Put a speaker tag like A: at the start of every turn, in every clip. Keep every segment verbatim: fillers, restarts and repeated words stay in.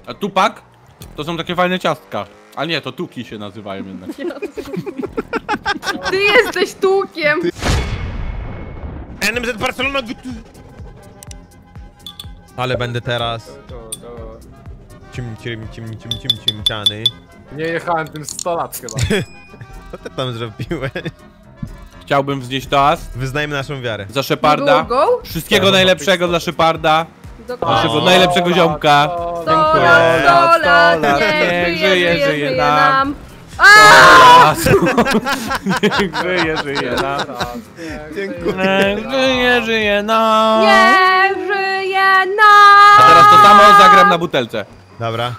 A: A Tupak? To są takie fajne ciastka. A nie, to tuki się nazywają jednak.
B: Ty jesteś tukiem!
C: N M Z Barcelona. Ale będę teraz. Cim, cim, cim, cim, cim, cim, ciany.
D: Nie jechałem tym sto lat chyba.
C: Co ty tam zrobiłeś?
A: Chciałbym wznieść toast
C: Wyznajmy naszą wiarę.
A: za Szeparda.
B: Go, go?
A: Wszystkiego najlepszego dla Szeparda.
B: Dokładnie.
A: Naszego najlepszego ziomka.
B: sto
C: Dziękuję.
B: lat, sto lat,
A: lat,
B: niech żyje, żyje, żyje nam.
A: Niech żyje, żyje nam.
C: Dziękuję.
A: Niech żyje, żyje nam.
B: Niech żyje
A: A
B: nam.
A: teraz to samo zagram na butelce.
C: Dobra.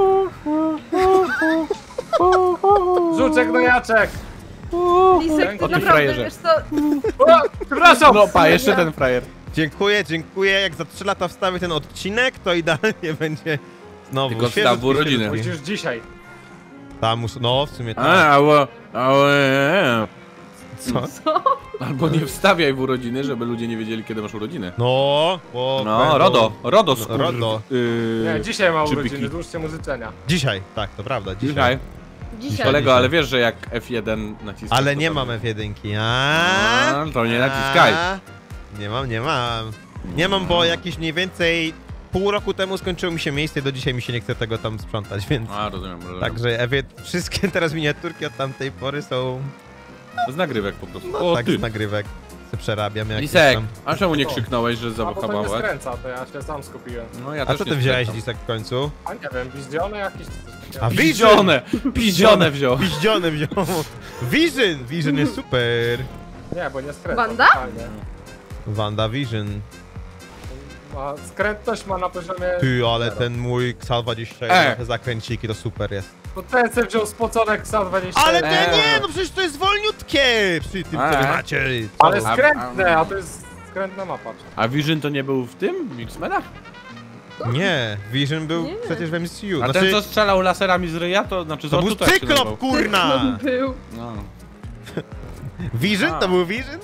D: Żuczek no jaczek!
B: Lisek, ty
A: O ty
B: naprawdę,
A: frajerze.
B: wiesz co?
D: O, przepraszam!
A: No pa, jeszcze ten frajer.
C: Dziękuję, dziękuję. Jak za trzy lata wstawię ten odcinek, to idealnie będzie znowu.
A: Tylko
C: świeżutki,
A: wstaw w urodziny.
C: świeżutki.
D: Musisz dzisiaj.
C: Tam muszę, no w sumie tak.
A: A, albo, albo,
C: Co?
B: Co?
A: albo nie wstawiaj w urodziny, żeby ludzie nie wiedzieli, kiedy masz urodziny.
C: No, bo
A: No,
C: będą-
A: Rodo, Rodo skur...
C: Rodo.
A: Yy,
D: Nie, dzisiaj ma
A: czy
D: urodziny,
A: piki?
D: złóżcie mu życzenia.
C: Dzisiaj, tak, to prawda, dzisiaj.
A: Dzisiaj.
B: Dzisiaj.
A: Kolego, ale wiesz, że jak F jeden naciskasz...
C: Ale
A: to
C: nie
A: to-
C: mam F jeden. A,
A: A, to nie naciskaj.
C: Nie mam, nie mam. Nie mam, bo jakieś mniej więcej pół roku temu skończyło mi się miejsce i do dzisiaj mi się nie chce tego tam sprzątać, więc...
A: A, rozumiem, rozumiem.
C: Także F jeden, wszystkie teraz miniaturki od tamtej pory są
A: Z nagrywek po prostu.
C: no,
A: O,
C: tak
A: ty.
C: z nagrywek. Se przerabiam jakieś
A: Lisek,
C: tam.
A: a czemu nie krzyknąłeś, że
D: A bo to nie
A: zawochałaś?
D: skręca, to ja się sam skupiłem.
A: No ja
C: A
A: też
C: co
A: nie
C: ty wziąłeś
A: skręcam.
C: Lisek w końcu?
D: A nie wiem, bizdzione jakieś...
C: A
A: Piździone! Piździone wziął.
C: Piździone wziął. Vision! Vision jest super.
D: Nie, bo nie skręca.
B: Wanda?
D: totalnie.
C: Wanda Vision.
D: A skrętność ma na poziomie...
C: Ty, ale
D: zero.
C: ten mój X dwadzieścia
A: E.
C: jeden, te zakręciki to super jest.
D: To ten se wziął spocone X dwadzieścia
C: Ale
D: jeden.
C: te
A: Eee.
C: nie, no przecież to jest wolniutkie przy tym, co wy
A: Eee.
C: macie.
D: Ale
C: Co?
A: A-
D: skrętne, a to jest skrętna mapa.
A: A Vision to nie był w tym? W X-Menach?
C: Nie, Vision był
B: Nie.
C: przecież w M C U.
A: A
C: Znaczy,
A: ten, co strzelał laserami z ryja, to znaczy z
C: to był
A: oczu, to jak się
C: cyklop,
A: nazywał?
C: kurna!
B: Był.
A: No.
C: Vision?
A: A.
C: To był Vision?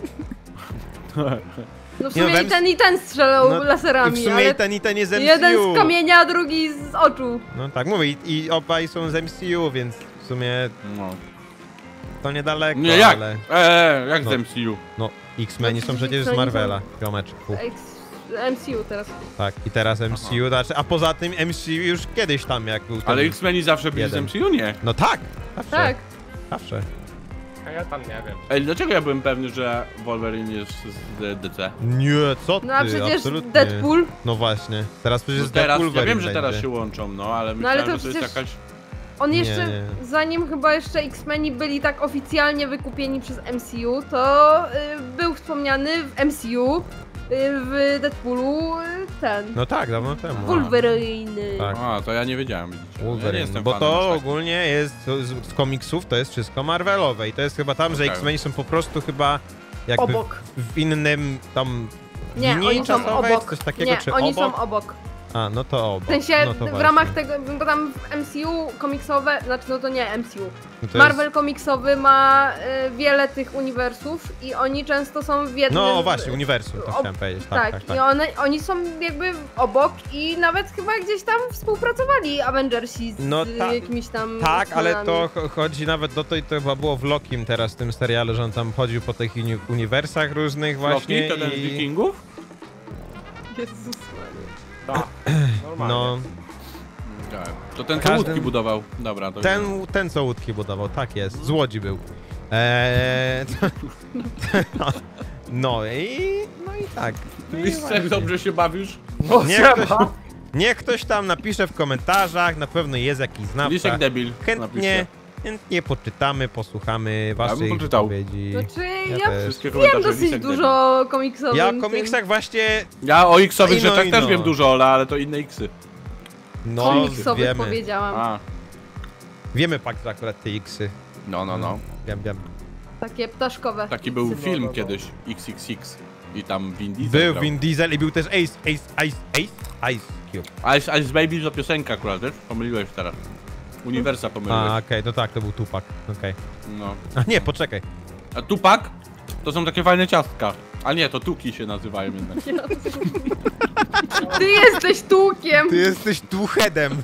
B: No w
C: Nie,
B: sumie
C: wiem,
B: i ten i ten strzelał
C: no, I
B: laserami,
C: w sumie
B: ale
C: i ten i ten jest z M C U.
B: jeden z kamienia, a drugi z oczu.
C: No tak, mówię, i, i obaj są z M C U, więc w sumie
A: No.
C: to niedaleko,
A: Nie, jak?
C: ale...
A: Eee, jak
C: No.
A: z M C U?
C: No, X-Meni
B: No,
C: są przecież z
B: X-Meni
C: Marvela, ziomeczku.
B: Ex- M C U teraz.
C: Tak, i teraz M C U, znaczy, a poza tym M C U już kiedyś tam jak był ten...
A: Ale X-Meni zawsze byli z
C: jeden.
A: M C U? Nie.
C: No tak, zawsze,
B: Tak.
C: zawsze.
D: A ja tam nie wiem.
A: Ej, dlaczego ja byłem pewny, że Wolverine jest z D C?
C: Nie, co ty,
B: No a przecież
C: absolutnie.
B: Deadpool.
C: No właśnie, teraz przecież
A: No
C: z
A: teraz,
C: Deadpool
A: ja wiem, że
C: będzie.
A: teraz się łączą, no, ale
B: No ale
A: myślałem,
B: to
A: że to jest
B: przecież-
A: jakaś...
B: On
C: Nie,
B: jeszcze,
C: nie.
B: zanim chyba jeszcze X-Meni byli tak oficjalnie wykupieni przez M C U, to y, był wspomniany w M C U, y, w Deadpoolu y, ten,
C: No tak, dawno temu.
B: Wolverine.
C: Tak.
A: A, to ja nie wiedziałem, widzicie. Ja nie
C: Wolverine,
A: jestem
C: bo
A: fanem
C: to
A: aż tak.
C: ogólnie jest z, z komiksów, to jest wszystko Marvelowe i to jest chyba tam, że
A: Tak.
C: X-Meni są po prostu chyba jakby
B: Obok.
C: w, w innym tam
B: Nie,
C: linii
B: oni są
C: czasowej,
B: obok.
C: coś takiego,
B: Nie,
C: czy
B: oni
C: obok?
B: są obok.
C: A, no to obok.
B: W sensie
C: no to
B: w
C: właśnie.
B: ramach tego, bo tam w M C U komiksowe, znaczy no to nie M C U.
C: No to
B: Marvel
C: jest...
B: komiksowy ma y, wiele tych uniwersów i oni często są w jednym...
C: No właśnie, uniwersum, to
B: ob-
C: chciałem powiedzieć, tak,
B: Tak,
C: tak,
B: i
C: tak.
B: one, oni są jakby obok i nawet chyba gdzieś tam współpracowali Avengersi z
C: No ta-
B: jakimiś tam...
C: Tak, ale
B: X-Menami.
C: to cho- chodzi nawet do tej, to chyba było w Lokim teraz w tym serialu, że on tam chodził po tych uni uniwersach różnych właśnie
A: Loki, to ten z
C: i...
A: Wikingów?
B: Jezus Maria.
D: Tak, normalnie.
C: No,
A: Tak. To ten, co
C: Każdym-
A: łódki budował. Dobra, to
C: ten, ten co łódki budował, tak jest, z Łodzi był. Eee, no i... no i tak. No i
A: Lisek,
C: właśnie.
A: dobrze się bawisz?
D: No
C: Niech
D: trzeba.
C: ktoś, niech ktoś tam napisze w komentarzach, na pewno jest jakiś znawca.
A: Lisek debil.
C: Chętnie,
A: napiszcie.
C: chętnie poczytamy, posłuchamy waszych
A: bym poczytał.
C: wypowiedzi.
B: Znaczy,
C: Ja
B: ja,
C: też.
A: Wszystkie
B: wiem
A: komentarze
B: dosyć
A: Lisek
B: dużo komiksowych.
C: Ja o komiksach właśnie,
A: Ja o X-owych
C: I no,
A: rzeczach
C: i
A: też
C: no.
A: wiem dużo, Ola, ale to inne X-y.
C: no
B: komiksowych
C: wiemy,
B: powiedziałam.
A: A,
C: wiemy fakt, że akurat te X-y.
A: no, no, no.
C: Wiem, wiem.
B: Takie ptaszkowe.
A: Taki był
D: No,
A: film
D: no, no.
A: kiedyś, X X X. I tam Vin Diesel
C: Był
A: grał.
C: Vin Diesel i był też Ace, Ace, Ice, Ace, Ice Cube.
A: Ice, Ice Baby to piosenka akurat, wiesz? Pomyliłeś teraz. Uniwersa pomyliłeś.
C: A, okej, no tak, to był Tupac, okej.
A: No.
C: A nie, poczekaj.
A: A Tupak? To są takie fajne ciastka. A nie, to tuki się nazywają jednak.
B: Ty jesteś tukiem!
C: Ty jesteś tuchedem.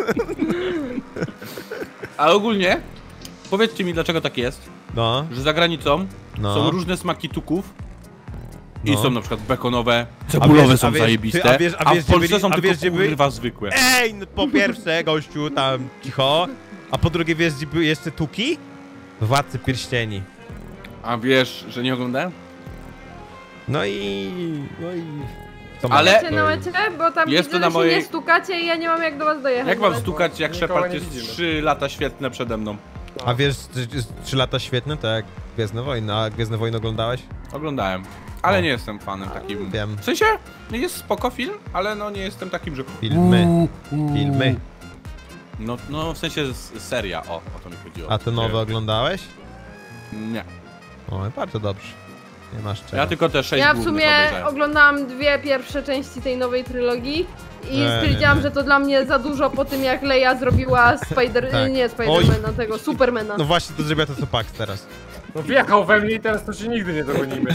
A: Ale ogólnie, powiedzcie mi, dlaczego tak jest,
C: No,
A: że za granicą
C: no.
A: są różne smaki tuków i
C: No.
A: są na przykład bekonowe, cebulowe
C: wiesz-
A: są
C: a wiesz-
A: zajebiste,
C: ty- a wiesz- a
A: a
C: wiesz,
A: w
C: gdzie
A: Polsce
C: byli-
A: są
C: a
A: tylko
C: wiesz, gdzie byli-
A: kurwa zwykłe.
C: Ej, no po pierwsze, gościu, tam cicho. A po drugie, wiesz, gdzie były jeszcze tuki? Władcy Pierścieni.
A: A wiesz, że nie oglądałem?
C: No i... No i... Co
A: Ale-
C: mamy?
B: Macie na mecie? Bo tam
A: Jest
B: widzę,
A: to na
B: że się
A: mojej-
B: nie stukacie i ja nie mam jak do was dojechać.
A: Jak mam
B: nawet.
A: stukać, jak
D: Nikogo
A: Shepard
D: nie
A: jest
D: widzimy.
A: trzy lata świetne przede mną?
C: A wiesz, że jest trzy lata świetne, to jak Gwiezdne Wojny. A Gwiezdne Wojny oglądałeś?
A: Oglądałem, ale
C: O.
A: nie jestem fanem takim.
C: Wiem.
A: W sensie, jest spoko film, ale no nie jestem takim, że...
C: Filmy. Filmy.
A: No, no w sensie s- seria, o, o to mi chodziło.
C: A te nowe oglądałeś?
A: Nie.
C: O, bardzo dobrze. Nie masz czego.
A: Ja tylko te sześć
B: Ja w
A: głównych
B: sumie
A: obejrzałem.
B: oglądałam dwie pierwsze części tej nowej trylogii i
C: Nie,
B: stwierdziłam,
C: nie, nie.
B: że to dla mnie za dużo po tym, jak Leia zrobiła Spider...
C: Tak.
B: nie Spidermana, tego, Supermana.
C: No właśnie, to zrobię to co Pax teraz.
D: No wjechał we mnie i teraz to się nigdy nie dogonimy.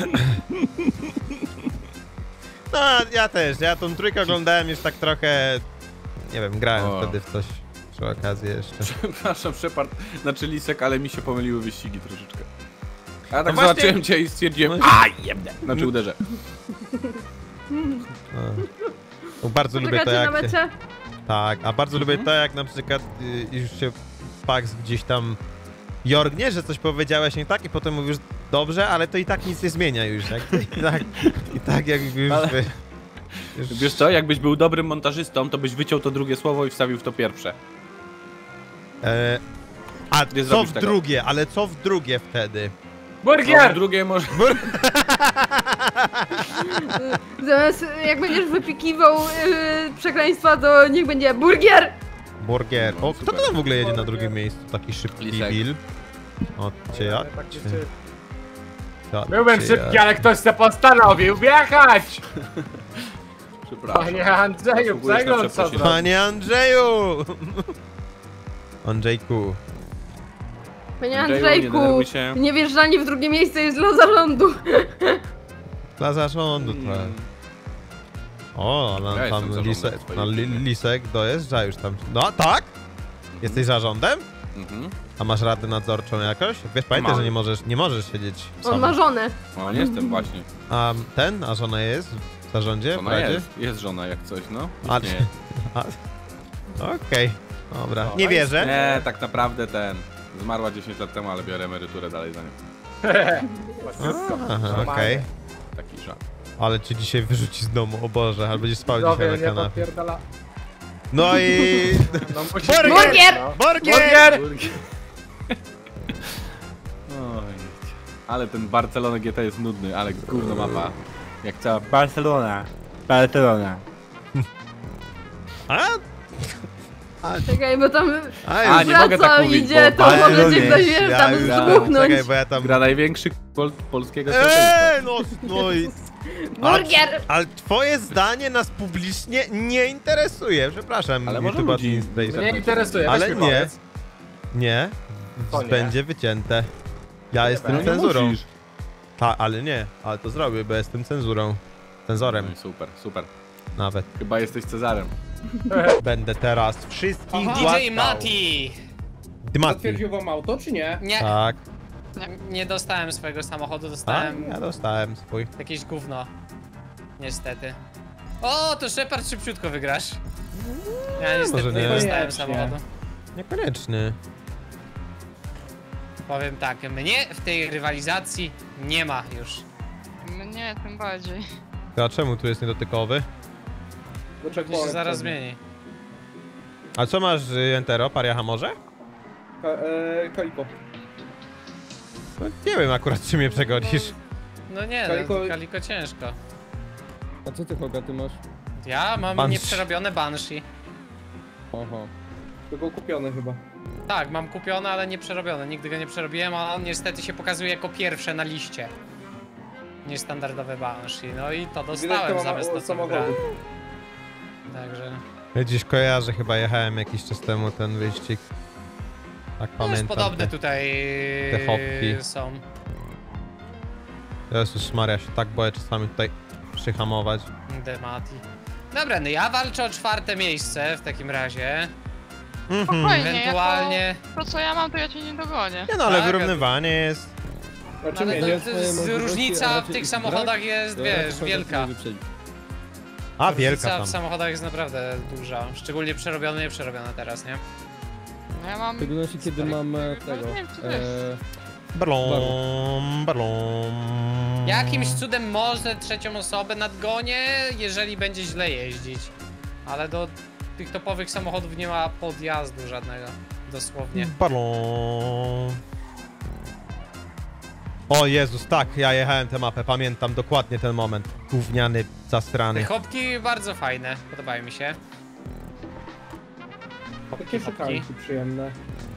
C: No, ja też. Ja tą trójkę oglądałem już tak trochę... Nie wiem, grałem
A: O.
C: wtedy w coś przy okazji jeszcze.
A: Przepraszam, Shepard, znaczy Lisek, ale mi się pomyliły wyścigi troszeczkę. A ja tak
C: No właśnie-
A: zobaczyłem cię i stwierdziłem,
C: No-
A: a jebne, znaczy uderzę.
C: No, bardzo lubię to
B: Czekacie na
C: jak...
B: mecie?
C: Tak, a bardzo lubię to jak na przykład y, już się Pax gdzieś tam jorgnie, że coś powiedziałeś nie tak i potem mówisz dobrze, ale to i tak nic nie zmienia już. Jak, I tak, i tak jak już...
A: Ale-
C: wy- już
A: Wiesz co, jakbyś był dobrym montażystą, to byś wyciął to drugie słowo i wstawił w to pierwsze.
C: e, a
A: Nie
C: co
A: zrobisz
C: w
A: tego.
C: drugie? Ale co w drugie wtedy?
A: No,
D: Burgier!
A: drugie może...
B: Zamiast jak będziesz wypikiwał yy, przekleństwa, to niech będzie burgier!
C: Burger. O, kto
A: super.
C: to tam w ogóle jedzie na drugim miejscu? Taki szybki
A: Lisek.
C: Bill. O, cię ja.
D: Tak
C: cię-
D: się-
C: ja-
D: Byłem
C: cię
D: szybki,
C: ja.
D: ale ktoś se postanowił wjechać!
A: Przepraszam.
D: Panie Andrzeju,
A: Zasługujesz na
D: przegląd co
A: przeprosiny.
D: zrobił.
C: Panie Andrzeju! Andrzejku.
B: Panie
A: Andrzeju, nie
B: Andrzejku,
A: denerwuj się.
B: niewjeżdżanie w drugie miejsce jest dla zarządu.
C: Dla zarządu
A: Mm.
C: trochę. O, ale
A: Ja jestem
C: tam
A: zarządem
C: lisek,
A: swojej
C: no, li,
A: firmy.
C: lisek dojeżdża już tam. No tak? Jesteś zarządem?
A: Mhm.
C: A masz radę nadzorczą jakoś? Wiesz, pamiętaj,
A: Mam.
C: że nie możesz, nie możesz siedzieć
B: On
C: sam.
B: ma żonę.
A: No nie jestem właśnie.
C: A ten, a żona jest w zarządzie? w
A: Żona
C: radzie?
A: jest, jest żona jak coś, no.
C: A-
A: Nie.
C: A- Okej, dobra.
D: No,
C: Nie
D: no i-
C: wierzę.
A: nie, tak naprawdę ten... Zmarła dziesięć lat temu, ale biorę emeryturę dalej za nią.
C: Aha, okej.
A: Taki żart.
C: Ale cię dzisiaj wyrzuci z domu, o Boże, albo będziesz spał dzisiaj
D: Zdrowie
C: na
D: nie
C: kanapie.
D: popierdala.
C: No i...
D: No musi
C: Burger!
B: Burgier!
D: No.
C: Burger!
D: Burgier!
A: Oj, ale ten Barcelona G T jest nudny, ale gówno mapa. Jak cała Barcelona. Barcelona.
C: A? A,
B: Czekaj, bo tam
C: a,
A: A,
C: już-
A: nie mogę tak
B: wraca,
A: mówić,
B: idzie,
A: bo
B: to
A: Bayern
B: może cię
C: nie,
B: ktoś wie,
C: ja
B: tam
C: już-
B: zdmuchnąć.
C: Czekaj, bo ja tam...
A: Gra największy pol polskiego społeczeństwa.
C: Eee, no, no i...
B: Burgier!
C: Ale twoje zdanie nas publicznie nie interesuje, przepraszam.
A: Ale może
C: YouTube
A: ludzi-
C: Administration.
D: Mnie interesuje,
C: Ale
D: weź mi
C: nie.
D: powiedz.
C: Nie,
D: To nie.
C: będzie wycięte. Ja jestem
D: będzie.
C: cenzurą.
A: musisz.
C: Ta, ale nie, ale to zrobię, bo jestem cenzurą. Cenzorem
A: No i super, super.
C: nawet.
A: Chyba jesteś Cezarem.
C: Będę teraz wszystkich
E: D J
C: głaskał.
E: Mati!
C: Mati.
F: Zatwierdził wam auto, czy nie?
E: Nie,
C: Tak,
E: nie dostałem swojego samochodu,
C: a,
E: dostałem
C: ja dostałem swój.
E: jakieś gówno. Niestety. O, to Shepard szybciutko wygrasz. Ja niestety
C: może
E: nie
C: nie.
E: dostałem
F: Koniecznie.
E: samochodu.
C: Niekonieczny.
E: Powiem tak, mnie w tej rywalizacji nie ma już.
G: Mnie tym bardziej.
C: A czemu tu jest niedotykowy?
F: Do
E: To się zaraz zmieni.
C: A co masz, y, Entero? Pariacha może?
F: Ka e, Kaliko.
C: No, nie wiem akurat, czy mnie przegonisz.
E: No nie,
F: Kaliko-
E: no, Kaliko ciężko.
F: A co ty, Hoga, ty masz?
E: Ja mam
C: Banshee.
E: nieprzerobione Banshee.
F: Aha. Tylko kupione chyba.
E: Tak, mam kupione, ale nie przerobione. Nigdy go nie przerobiłem, a on niestety się pokazuje jako pierwsze na liście. Niestandardowe Banshee. No i to
F: Widać,
E: dostałem
F: to ma
E: zamiast to, co wybrałem.
F: samochodu.
E: Także...
C: Ja gdzieś kojarzę, chyba jechałem jakiś czas temu ten wyścig. Tak
E: No już
C: pamiętam.
E: podobne
C: te-
E: tutaj
C: te hopki.
E: są.
C: Jezus Maria, się tak boję czasami tutaj przyhamować.
E: Demati. Dobra, no ja walczę o czwarte miejsce w takim razie.
C: Mhm.
G: Spokojnie,
E: Ewentualnie...
G: jako to co ja mam, to ja cię nie dogonię.
C: Nie no, ale
E: Tak,
C: wyrównywanie jest...
F: Znaczy
E: Ale
F: mnie,
E: to,
F: nie?
E: to,
F: swoje
E: jest-
F: możliwości, a
E: różnica w
F: raczej
E: tych
F: ich
E: samochodach
F: brak,
E: jest,
F: to
E: wiesz,
F: raczej kogoś
E: wielka.
F: nie wyprzedzić.
C: A,
E: Różnica
C: wielka
E: w
C: tam.
E: samochodach jest naprawdę duża. Szczególnie przerobione, nie przerobione teraz, nie?
G: No ja mam...
F: W szczególności kiedy
E: Stary.
F: mam e,
G: No,
F: tego...
G: nie wiem, czy
F: E,
C: Balon, balon.
E: Jakimś cudem może trzecią osobę nadgonię, jeżeli będzie źle jeździć. Ale do tych topowych samochodów nie ma podjazdu żadnego. Dosłownie.
C: Balon. O Jezus, tak, ja jechałem tę mapę, pamiętam dokładnie ten moment. Gówniany,
E: Te
C: zastrany.
E: chopki bardzo fajne, podobają mi się.
F: takie szukanki przyjemne.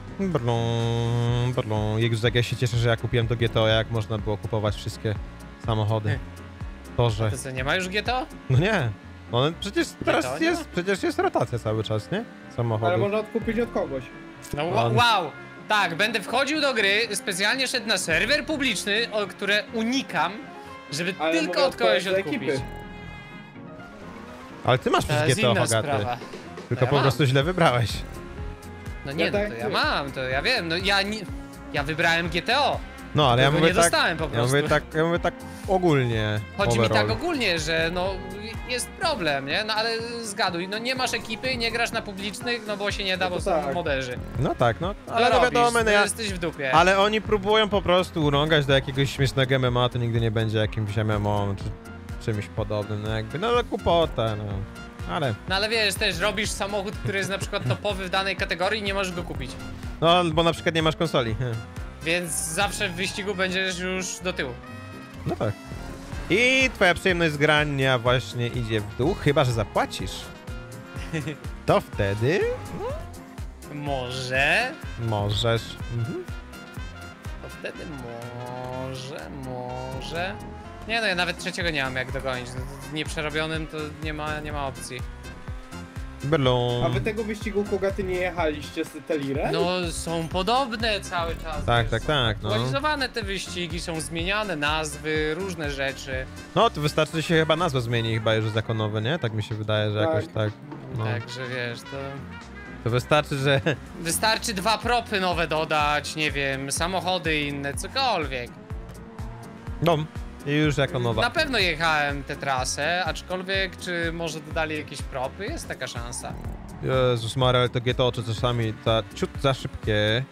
C: Balon, balon. Jezus, jak ja się cieszę, że ja kupiłem to G T O, jak można było kupować wszystkie samochody. Boże.
E: To co, nie ma już G T O?
C: No nie. No przecież teraz
E: nie
C: jest, przecież jest rotacja cały czas, nie?
F: Ale
C: Samochodów.
F: można odkupić od kogoś.
E: No
C: On-
E: wa- wow! Tak, będę wchodził do gry, specjalnie szedł na serwer publiczny, o które unikam, żeby
F: Ale
E: tylko
F: mogę
E: od kogoś
F: odpalać do
E: odkupić.
F: ekipy.
C: Ale ty masz
E: To
C: przecież
E: jest
C: G T O,
E: inna
C: Hogaty.
E: sprawa.
C: Tylko
E: ja
C: po
E: mam.
C: prostu źle wybrałeś.
E: No nie,
F: Ja
E: no
F: tak
E: to ja
F: ty.
E: mam, to ja wiem, no ja nie... Ja wybrałem G T O,
C: No, ale ja
E: tego
C: mówię
E: nie
C: tak...
E: dostałem po
C: Ja
E: prostu.
C: mówię tak, ja mówię tak ogólnie.
E: Chodzi mi
C: overall.
E: tak ogólnie, że no jest problem, nie? No ale zgaduj, no nie masz ekipy, nie grasz na publicznych, no bo się nie da,
F: No
E: bo
F: to
E: są
F: tak.
E: moderzy.
C: No tak, no.
E: To
C: Ale no
E: robisz,
C: wiadomo, no
E: to
C: ja...
E: jesteś w dupie.
C: Ale oni próbują po prostu urągać do jakiegoś śmiesznego M M A, to nigdy nie będzie jakimś M M O czy czymś podobnym, no jakby, no to kupota, no. Ale,
E: No ale wiesz, też robisz samochód, który jest na przykład topowy w danej kategorii i nie możesz go kupić.
C: no bo na przykład nie masz konsoli.
E: Więc zawsze w wyścigu będziesz już do tyłu.
C: No tak. I twoja przyjemność z grania właśnie idzie w dół, chyba że zapłacisz. To wtedy
E: Może...
C: możesz. Mhm.
E: To wtedy może, może... Nie no, ja nawet trzeciego nie mam jak dogonić. No, to nieprzerobionym to nie ma, nie ma opcji.
C: Balon.
F: A wy tego wyścigu Kogaty nie jechaliście z Telirem?
E: No, są podobne cały czas.
C: Tak,
E: wiesz,
C: tak,
E: są
C: tak, no.
E: Aktualizowane te wyścigi, są zmieniane nazwy, różne rzeczy.
C: No to wystarczy, że się chyba nazwa zmieni chyba już zakonowe, nie? Tak mi się wydaje, że
F: Tak.
C: jakoś tak. No.
E: Także wiesz, to...
C: To wystarczy, że...
E: Wystarczy dwa propy nowe dodać, nie wiem, samochody inne, cokolwiek.
C: No. I już jako nowa.
E: Na pewno jechałem tę trasę, aczkolwiek czy może dodali jakieś propy? Jest taka szansa.
C: Jezus Maria, ale to G T O czy czasami za, ciut za szybkie.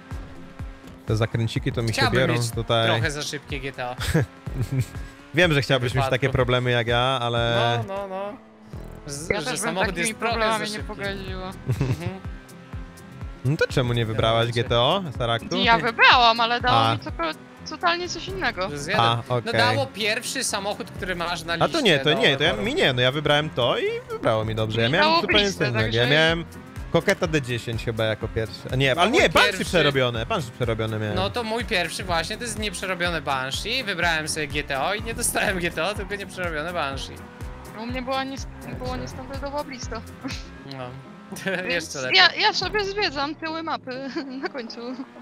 C: Te zakręciki to mi
E: Chciałbym
C: się biorą
E: mieć
C: tutaj.
E: trochę za szybkie G T O.
C: Wiem, że chciałbyś mieć
E: wypadku.
C: takie problemy jak ja, ale...
E: No, no, no. Z,
G: Ja
E: że
G: też bym
E: samochód
G: takimi
E: jest trochę za
G: problemami nie
E: szybki.
G: pogodziła.
E: Mhm.
C: No to czemu nie wybrałaś
E: Dobra,
C: G T O, Saraktu?
G: Ja wybrałam, ale dało
C: A.
G: mi coko- totalnie coś innego.
E: To jest jeden.
C: A, okej.
E: No dało pierwszy samochód, który masz na
C: A
E: liście.
C: to nie, to
E: do
C: nie, to ja,
E: wyboru.
C: mi nie, no ja wybrałem to i wybrało mi dobrze. Ja
G: Mi
C: miałem
G: dało
C: zupełnie
G: blistę,
C: co innego. Ja
G: także-
C: miałem Koketa D dziesięć chyba jako pierwszy. A nie,
E: No
C: ale
E: mój
C: nie, Banshee
E: pierwszy-
C: przerobione, Banshee przerobione miałem.
E: No to mój pierwszy właśnie, to jest nieprzerobione Banshee. Wybrałem sobie G T O i nie dostałem G T O, tylko nieprzerobione Banshee.
G: U mnie była nie, było niestandardowa blisko.
E: No.
G: Więc
E: Jeszcze lepiej.
G: ja, ja sobie zwiedzam tyły mapy na końcu.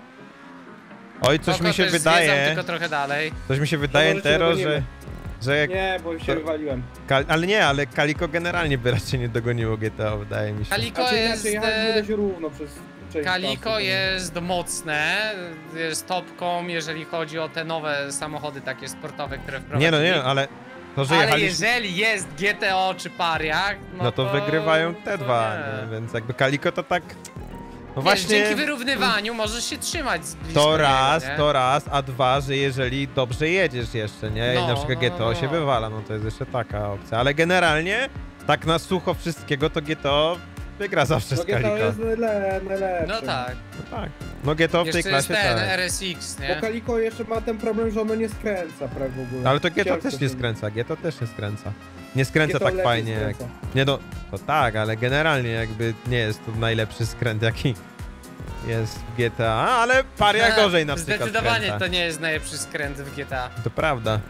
C: Oj, coś
E: Koko
C: mi się
E: też
C: wydaje,
E: Zwiedzam, tylko trochę dalej.
C: coś mi się wydaje,
F: może cię
C: Tero,
F: dogonimy.
C: że... że jak,
F: Nie, bo się
C: To-
F: wywaliłem.
C: Kal, ale nie, ale Kaliko generalnie by raczej nie dogoniło G T O, wydaje mi się.
E: Kaliko
F: Znaczy
E: jest...
F: inaczej jechałem
E: e,
F: dość równo przez część
E: Kaliko
F: czasu.
E: jest mocne, jest topką, jeżeli chodzi o te nowe samochody takie sportowe, które wprowadzili.
C: Nie no, nie, ale to, że
E: Ale
C: jechaliśmy...
E: jeżeli jest G T O czy Pariach, no,
C: No to wygrywają te
E: to
C: dwa,
E: nie.
C: nie? Więc jakby Kaliko to tak... No
E: Wiesz,
C: właśnie...
E: dzięki wyrównywaniu możesz się trzymać z blisko
C: To
E: niego,
C: raz,
E: nie?
C: to raz, a dwa, że jeżeli dobrze jedziesz jeszcze, nie? I
E: No,
C: na przykład
E: no,
C: G T O
E: no,
C: się
E: no.
C: wywala, no to jest jeszcze taka opcja. Ale generalnie, tak na sucho wszystkiego, to G T O wygra zawsze
F: No
C: z
F: G T O
C: Kaliko.
F: jest najle, najlepszy.
E: No tak.
C: No tak. No G T O w tej
E: Jeszcze jest
C: klasie
E: ten
C: tak.
E: R S X,
F: Bo
E: nie?
F: Kaliko jeszcze ma ten problem, że ono nie skręca prawie w ogóle.
C: Ale to G T O
F: Ciężko
C: też nie
F: się-
C: skręca, G T O też nie skręca. Nie skręca
F: G T O
C: tak
F: lepiej
C: fajnie jak...
F: skręca.
C: Nie no, to tak, ale generalnie jakby nie jest to najlepszy skręt, jaki jest w G T A, ale paria gorzej na przykład
E: Zdecydowanie
C: skręca.
E: to nie jest najlepszy skręt w G T A.
C: To prawda.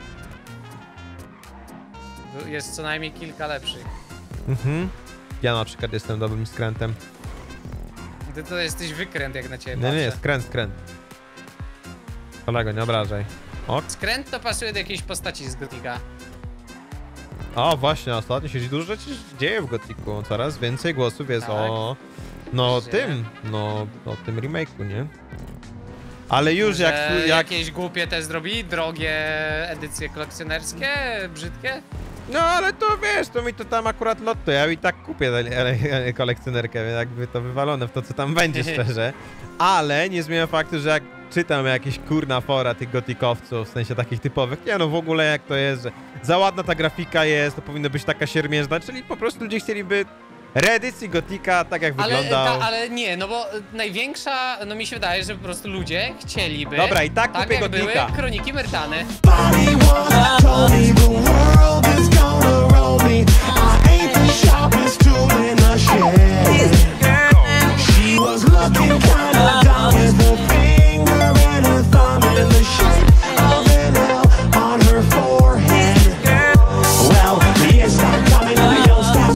E: Jest co najmniej kilka lepszych.
C: Mhm. Ja na przykład jestem dobrym skrętem.
E: Ty to jesteś wykręt jak na ciebie
C: Nie, nie,
E: patrzę.
C: skręt, skręt. Kolego, nie obrażaj. O,
E: Skręt to pasuje do jakiejś postaci z Gotika.
C: o właśnie, ostatnio się dużo rzeczy dzieje w Gothicu. Coraz więcej głosów jest
E: Tak.
C: o... No
E: Że-
C: tym, no o tym remake'u, nie? Ale już
E: Że
C: jak... jak...
E: jakieś głupie te zrobili, drogie edycje kolekcjonerskie, brzydkie.
C: No ale to wiesz, to mi to tam akurat lotto, ja i tak kupię ale- ale- kolekcjonerkę, jakby to wywalone w to, co tam będzie, szczerze. Ale nie zmienia faktu, że jak czytam jakieś kurna fora tych gotikowców, w sensie takich typowych, nie no w ogóle jak to jest, że za ładna ta grafika jest, to powinno być taka siermiężna, czyli po prostu ludzie chcieliby reedycji Gotika, tak jak
E: Ale,
C: wyglądał.
E: ta, ale nie, no bo największa, no mi się wydaje, że po prostu ludzie chcieliby.
C: Dobra, i tak
E: tak
C: kupię
E: jak
C: Gotika.
E: były Kroniki Myrtany.
H: Told me the world is gonna